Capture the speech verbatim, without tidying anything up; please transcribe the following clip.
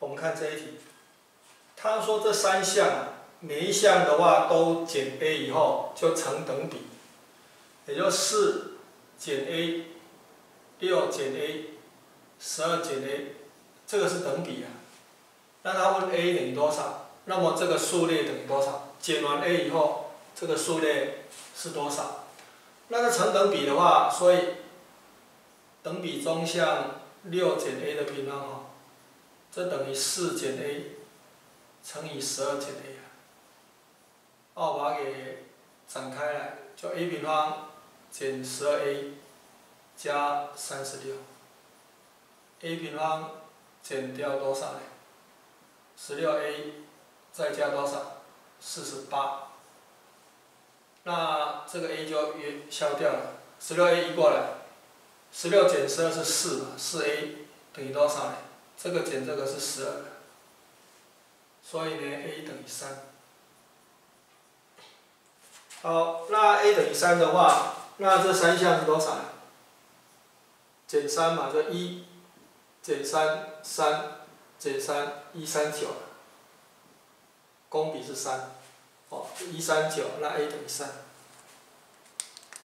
们看这一题，他说这三项啊，每一项的话都减 a 以后就成等比，也就四减 a， 六减 a， 十二减 a， 这个是等比啊。那他问 a 等于多少？那么这个数列等于多少？减完 a 以后，这个数列是多少？那个成等比的话，所以等比中项六减 a 的平方哈，这等于四减 a 乘以十二减 a 啊。那我把它给展开来，就 a 平方减十二 a 加三十六 ，a 平方减掉多少呢？十六 a 再加多少？四十八。那这个 a 就约消掉了，十六 a 移过来，十六减十二是四嘛，四 a 等于多少呢？这个减这个是十二，所以呢 a 等于三。好，那 a 等于三的话，那这三项是多少呢？减三嘛，就一减三，三减三，一三九，公比是三，哦，一三九，那 a 等于三。